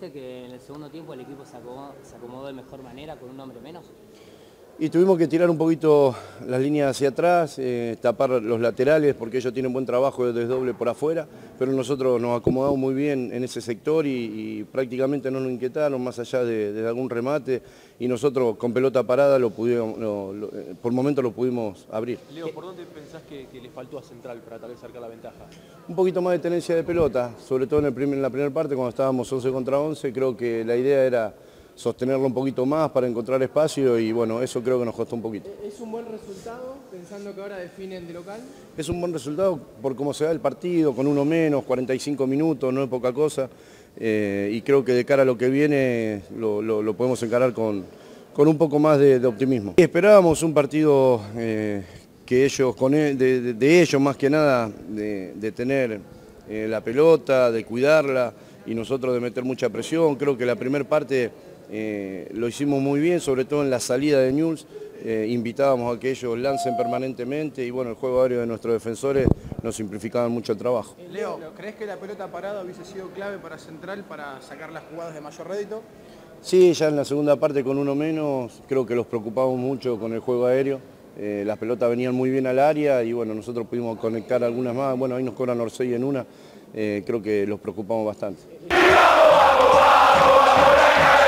¿Sentiste que en el segundo tiempo el equipo se acomodó de mejor manera con un hombre menos? Y tuvimos que tirar un poquito las líneas hacia atrás, tapar los laterales porque ellos tienen buen trabajo de desdoble por afuera, pero nosotros nos acomodamos muy bien en ese sector y prácticamente no nos inquietaron más allá de algún remate y nosotros con pelota parada por momentos lo pudimos abrir. Leo, ¿por dónde pensás que le faltó a Central para tal vez sacar la ventaja? Un poquito más de tenencia de pelota, sobre todo en la primera parte cuando estábamos 11 contra 11, creo que la idea era sostenerlo un poquito más para encontrar espacio y bueno, eso creo que nos costó un poquito. ¿Es un buen resultado pensando que ahora definen de local? Es un buen resultado por cómo se da el partido, con uno menos, 45 minutos, no es poca cosa y creo que de cara a lo que viene lo podemos encarar con un poco más de optimismo. Esperábamos un partido que ellos, de ellos más que nada, de tener la pelota, de cuidarla y nosotros de meter mucha presión. Creo que la primera parte lo hicimos muy bien, sobre todo en la salida de Newell's. Invitábamos a que ellos lancen permanentemente y bueno, el juego aéreo de nuestros defensores nos simplificaban mucho el trabajo. Leo, ¿crees que la pelota parada hubiese sido clave para Central para sacar las jugadas de mayor rédito? Sí, ya en la segunda parte con uno menos, creo que los preocupamos mucho con el juego aéreo. Las pelotas venían muy bien al área y bueno, nosotros pudimos conectar algunas más. Bueno, ahí nos cobran Orsay en una, creo que los preocupamos bastante.